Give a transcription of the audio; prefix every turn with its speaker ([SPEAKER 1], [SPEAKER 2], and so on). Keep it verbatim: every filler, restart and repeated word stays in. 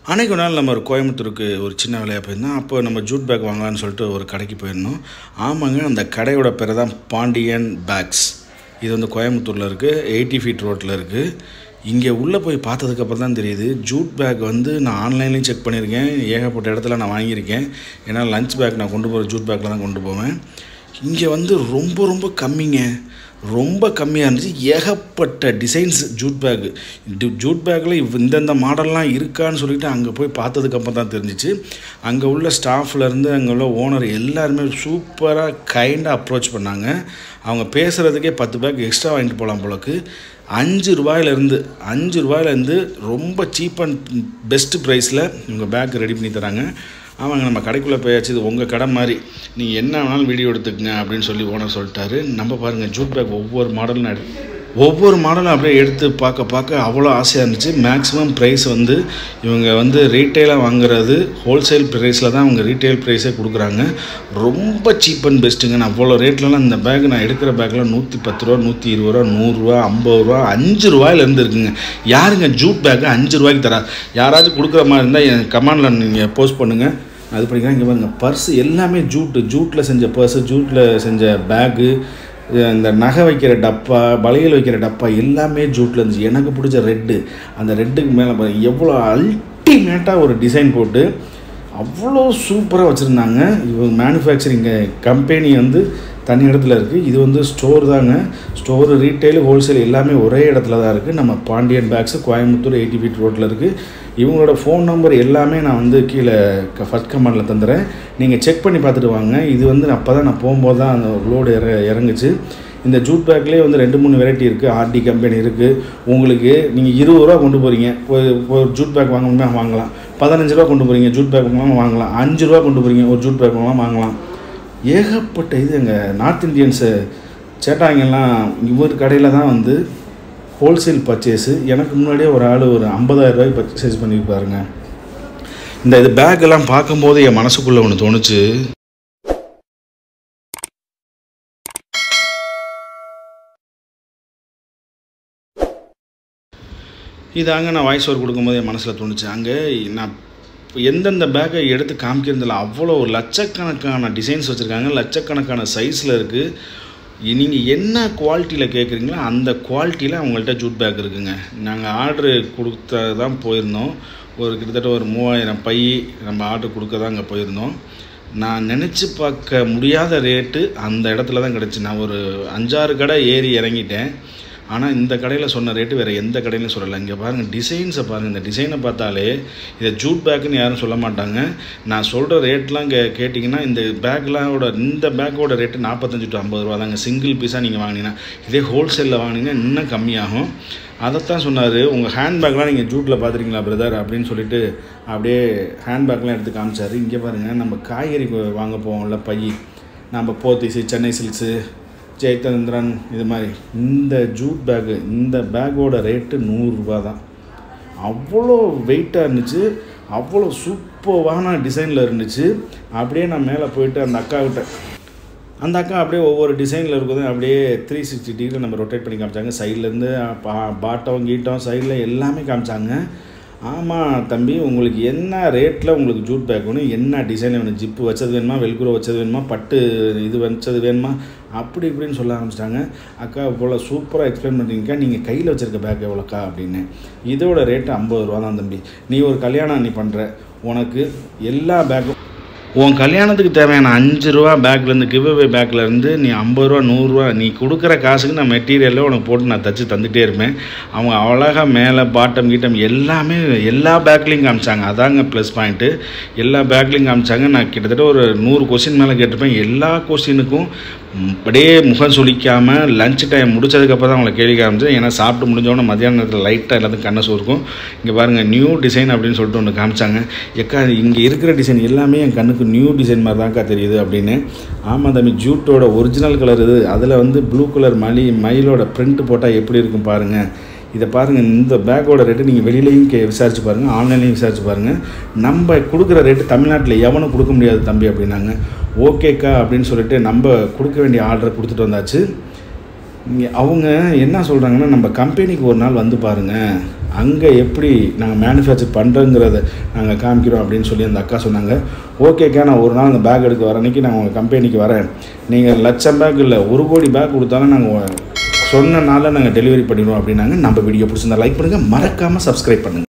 [SPEAKER 1] அன்றைக்கு ஒரு நாள் நம்ம ஒரு கோயம்புத்தூருக்கு ஒரு சின்ன வேலையாக போயிருந்தோம். அப்போ நம்ம ஜூட் பேக் வாங்கலான்னு சொல்லிட்டு ஒரு கடைக்கு போயிருந்தோம். ஆமாங்க, அந்த கடையோட பேர் தான் பாண்டியன் பேக்ஸ். இது வந்து கோயம்புத்தூரில் இருக்குது, எயிட்டி ஃபீட் ரோட்டில் இருக்குது. இங்கே உள்ளே போய் பார்த்ததுக்கப்புறம் தான் தெரியுது, ஜூட் பேக் வந்து நான் ஆன்லைன்லேயும் செக் பண்ணியிருக்கேன், ஏகப்பட்ட இடத்துல நான் வாங்கியிருக்கேன். ஏன்னா லஞ்ச் பேக் நான் கொண்டு போகிற ஜூட் பேக்கில் தான் கொண்டு போவேன். இங்கே வந்து ரொம்ப ரொம்ப கம்மிங்க, ரொம்ப கம்மியாக இருந்துச்சு. ஏகப்பட்ட டிசைன்ஸ் ஜூட் பேக்கு. ஜூட் பேக்கில் இந்தந்த மாடல்லாம் இருக்கான்னு சொல்லிவிட்டு அங்கே போய் பார்த்ததுக்கப்புறம் தான் தெரிஞ்சிச்சு. அங்கே உள்ள ஸ்டாஃப்லேருந்து அங்கே உள்ள ஓனர் எல்லாருமே சூப்பராக கைண்டாக அப்ரோச் பண்ணாங்க. அவங்க பேசுகிறதுக்கே பத்து பேக் எக்ஸ்ட்ரா வாங்கிட்டு போகலாம் போலக்கு. அஞ்சு ரூபாயிலேருந்து அஞ்சு ரூபாயிலேருந்து ரொம்ப சீப் அண்ட் பெஸ்ட்டு ப்ரைஸில் இவங்க பேக் ரெடி பண்ணி தராங்க. ஆமாங்க, நம்ம கடைக்குள்ளே போயாச்சு, இது உங்கள் கடை மாதிரி, நீங்கள் என்ன வேணாலும் வீடியோ எடுத்துக்கங்க அப்படின்னு சொல்லி ஓனர் சொல்லிட்டாரு. நம்ம பாருங்கள், ஜூட் பேக் ஒவ்வொரு மாடலும் எடு ஒவ்வொரு மாடலும் அப்படியே எடுத்து பார்க்க பார்க்க அவ்வளோ ஆசையாக இருந்துச்சு. மேக்ஸிமம் ப்ரைஸ் வந்து இவங்க வந்து ரீட்டெயிலாக வாங்குறது ஹோல்சேல் ப்ரைஸில் தான் அவங்க ரீட்டெயில் ப்ரைஸே கொடுக்குறாங்க. ரொம்ப சீப் அண்ட் பெஸ்ட்டுங்க. நான் அவ்வளோ ரேட்லலாம் இந்த பேக் நான் எடுக்கிற பேக்கில் நூற்றி பத்து ரூபா, நூற்றி இருபது ரூபா, நூறுரூவா, ஐம்பது ரூபா, அஞ்சு ரூபாயிலேருந்து இருக்குங்க. யாருங்க ஜூட் பேக்கு அஞ்சு ரூபாய்க்கு தரா? யாராச்சும் கொடுக்குற மாதிரி இருந்தால் என் கமெண்டில் நீங்கள் போஸ்ட் பண்ணுங்கள், அது படிக்கிறேன். இங்கே பாருங்கள், பர்ஸு எல்லாமே ஜூட்டு, ஜூட்டில் செஞ்ச பர்ஸு, ஜூட்டில் செஞ்ச பேக்கு, இந்த நகை வைக்கிற டப்பா, வளையல் வைக்கிற டப்பா எல்லாமே ஜூட்டில் இருந்துச்சு. எனக்கு பிடிச்ச ரெட்டு, அந்த ரெட்டுக்கு மேலே பாருங்கள் எவ்வளோ அல்டிமேட்டாக ஒரு டிசைன் போட்டு அவ்வளோ சூப்பராக வச்சுருந்தாங்க. இவங்க மேனுஃபேக்சரிங் கம்பெனி வந்து தனி இடத்துல இருக்குது. இது வந்து ஸ்டோர் தாங்க. ஸ்டோரு, ரீட்டெயில், ஹோல்சேல் எல்லாமே ஒரே இடத்துல தான் இருக்குது. நம்ம Pandian bags Coimbatore eighty feet ரோட்டில் இருக்குது. இவங்களோட ஃபோன் நம்பர் எல்லாமே நான் வந்து கீழே ஃபஸ்ட் கமெண்டில் தந்துடுறேன், நீங்கள் செக் பண்ணி பார்த்துட்டு வாங்க. இது வந்து அப்போ தான் நான் போகும்போது தான் அந்த லோடு இற இறங்குச்சு. இந்த ஜூட் பேக்லேயே வந்து ரெண்டு மூணு வெரைட்டி இருக்குது. ஆர்டி கம்பெனி இருக்குது. உங்களுக்கு நீங்கள் இருபது ரூபா கொண்டு போகிறீங்க, ஒரு ஒரு ஜூட் பேக் வாங்கணுமே வாங்கலாம். பதினஞ்சு ரூபா கொண்டு போகிறீங்க, ஜூட் பேக் வாங்கலாம் வாங்கலாம். அஞ்சு ரூபா கொண்டு போகிறீங்க, ஒரு ஜூட் பேக் வாங்கலாம் வாங்கலாம். ஏகப்பட்ட இது எங்கள் நார்த் இந்தியன்ஸு சேட்டாங்கெல்லாம் இவர் கடையில் தான் வந்து ஹோல்சேல் பர்ச்சேஸு. எனக்கு முன்னாடியே ஒரு ஆள் ஒரு ஐம்பதாயிரம் ரூபாய்க்கு பர்ச்சேஸ் பண்ணியிருப்பாருங்க. இந்த இது பேக்கெல்லாம் பார்க்கும்போது என் மனசுக்குள்ளே ஒன்று தோணுச்சு, இதாங்க நான் வாய்ஸ் ஓவர் கொடுக்கும்போது என் மனசில் தோணுச்சு. அங்கே நான் எந்தெந்த பேக்கை எடுத்து காமிக்கிறதில்ல, அவ்வளோ ஒரு லட்சக்கணக்கான டிசைன்ஸ் வச்சுருக்காங்க, லட்சக்கணக்கான சைஸில் இருக்குது. நீங்கள் என்ன குவாலிட்டியில் கேட்குறீங்களோ அந்த குவாலிட்டியில் அவங்கள்ட்ட ஜூட் பேக் இருக்குங்க. நாங்கள் ஆர்டரு கொடுத்த தான் போயிருந்தோம். ஒரு கிட்டத்தட்ட ஒரு மூவாயிரம் பை நம்ம ஆர்டர் கொடுக்க தான் அங்கே போயிருந்தோம். நான் நினச்சி பார்க்க முடியாத ரேட்டு அந்த இடத்துல தான் கிடச்சி. நான் ஒரு அஞ்சாறு கடை ஏறி இறங்கிட்டேன். ஆனால் இந்த கடையில் சொன்ன ரேட்டு வேறு எந்த கடையிலும் சொல்லலை. இங்கே பாருங்கள், டிசைன்ஸை பாருங்கள். இந்த டிசைனை பார்த்தாலே இதை ஜூட் பேக்குன்னு யாரும் சொல்ல மாட்டாங்க. நான் சொல்கிற ரேட்லாம் கே கேட்டிங்கன்னா இந்த பேக்லாவோட இந்த பேக்கோட ரேட்டு நாற்பத்தஞ்சு டு ஐம்பது ரூபா தாங்க. சிங்கிள் பீஸாக நீங்கள் வாங்கினீங்கன்னா. இதே ஹோல்சேலில் வாங்கினீங்கன்னா இன்னும் கம்மியாகும். அதைத்தான் சொன்னார். உங்கள் ஹேண்ட்பேக்லாம் நீங்கள் ஜூட்டில் பார்த்துருக்கீங்களா பிரதர் அப்படின்னு சொல்லிட்டு அப்படியே ஹேண்ட்பேக்லாம் எடுத்து காமிச்சார். இங்கே பாருங்கள், நம்ம காய்கறி வாங்க போவோம்ல பை, நம்ம போத்தீஸு, சென்னை சில்க்ஸு, ஜெயச்சந்திரன், இது மாதிரி இந்த ஜூட் பேக்கு, இந்த பேக்கோட ரேட்டு நூறுரூபா தான். அவ்வளோ வெயிட்டாக இருந்துச்சு, அவ்வளோ சூப்பரான டிசைனில் இருந்துச்சு. அப்படியே நான் மேலே போயிட்டு அந்த அக்காக்கிட்ட, அந்த அக்கா அப்படியே ஒவ்வொரு டிசைனில் இருக்குது அப்படியே த்ரீ சிக்ஸ்டி டிகிரி நம்ம ரொட்டேட் பண்ணி காமிச்சாங்க. சைட்லேருந்து பா பாட்டம் கீட்டம் சைடில் எல்லாமே காமிச்சாங்க. ஆமாம் தம்பி, உங்களுக்கு என்ன ரேட்டில் உங்களுக்கு ஜூட் பேக் வேணும், என்ன டிசைன் வேணும், ஜிப்பு வச்சது வேணுமா, வெல்க்ரோ வச்சது வேணுமா, பட்டு இது வச்சது வேணுமா, அப்படி இப்படின்னு சொல்ல ஆரம்பிச்சிட்டாங்க. அக்கா இவ்வளோ சூப்பராக எக்ஸ்பிளைன் பண்ணுறீங்கக்கா, நீங்கள் கையில் வச்சுருக்க பேக் எவ்வளோக்கா அப்படின்னு. இதோட ரேட்டு ஐம்பது ரூபா தான் தம்பி. நீ ஒரு கல்யாணம் நீ பண்ணுற, உனக்கு எல்லா பேக்கும் உன் கல்யாணத்துக்கு தேவையான அஞ்சு ரூபா பேக்லேருந்து கிவ்அவே பேக்லேருந்து நீ ஐம்பது ரூபா நூறுரூவா நீ கொடுக்குற காசுக்கு நான் மெட்டீரியலில் உனக்கு போட்டு நான் தச்சு தந்துகிட்டே இருப்பேன். அவங்க அழகாக மேலே பாட்டம் கீட்டம் எல்லாமே எல்லா பேக்லேயும் காமிச்சாங்க. அதாங்க ப்ளஸ் பாயிண்ட்டு. எல்லா பேக்லேயும் காமிச்சாங்க. நான் கிட்டத்தட்ட ஒரு நூறு கொஸ்டின் மேலே கேட்டிருப்பேன். எல்லா கொஸ்டினுக்கும் அப்படியே முகம் சுளிக்காமல் லஞ்ச் டைம் முடிச்சதுக்கப்புறம் தான் அவங்களை கேள்வி காமிச்சேன். ஏன்னா சாப்பிட்டு முடிஞ்சோடனே மத்தியான நேரத்தில் லைட்டாக எல்லாத்துக்கும் கண்ணை சோர்க்கும். இங்கே பாருங்கள், நியூ டிசைன் அப்படின்னு சொல்லிட்டு ஒன்று காமிச்சாங்க. எக்கா இங்கே இருக்கிற டிசைன் எல்லாமே என் கண்ணுக்கு நியூ டிசைன் மாதிரி தான்க்கா தெரியுது அப்படின்னு. ஆமாம் தம்பி, ஜூட்டோட ஒரிஜினல் கலர் இது. அதில் வந்து ப்ளூ கலர் மலி மயிலோட பிரிண்ட் போட்டால் எப்படி இருக்கும் பாருங்கள். இதை பாருங்கள், இந்த பேக்கோட ரேட்டு நீங்கள் வெளியிலையும் கே விசாரிச்சு பாருங்கள், ஆன்லைன்லையும் விசாரிச்சு பாருங்கள். நம்ம கொடுக்குற ரேட்டு தமிழ்நாட்டில் எவனும் கொடுக்க முடியாது தம்பி அப்படின்னாங்க. ஓகேக்கா அப்படின்னு சொல்லிட்டு நம்ம கொடுக்க வேண்டிய ஆர்டரை கொடுத்துட்டு வந்தாச்சு. அவங்க என்ன சொல்கிறாங்கன்னா, நம்ம கம்பெனிக்கு ஒரு நாள் வந்து பாருங்கள், அங்கே எப்படி நாங்கள் மேனுஃபேக்சர் பண்ணுறோங்கிறத நாங்கள் காமிக்கிறோம் அப்படின்னு சொல்லி அந்த அக்கா சொன்னாங்க. ஓகேக்கா, நான் ஒரு நாள் அந்த பேக் எடுக்க வர அன்றைக்கி நான் உங்கள் கம்பெனிக்கு வரேன். நீங்கள் லட்சம் பேக் இல்லை ஒரு கோடி பேக் கொடுத்தாலும் நாங்கள் சொன்ன நாளில் நாங்கள் டெலிவரி பண்ணிடுவோம் அப்படின்னாங்க. நம்ம வீடியோ பிடிச்சிருந்தா லைக் பண்ணுங்கள், மறக்காமல் சப்ஸ்கிரைப் பண்ணுங்கள்.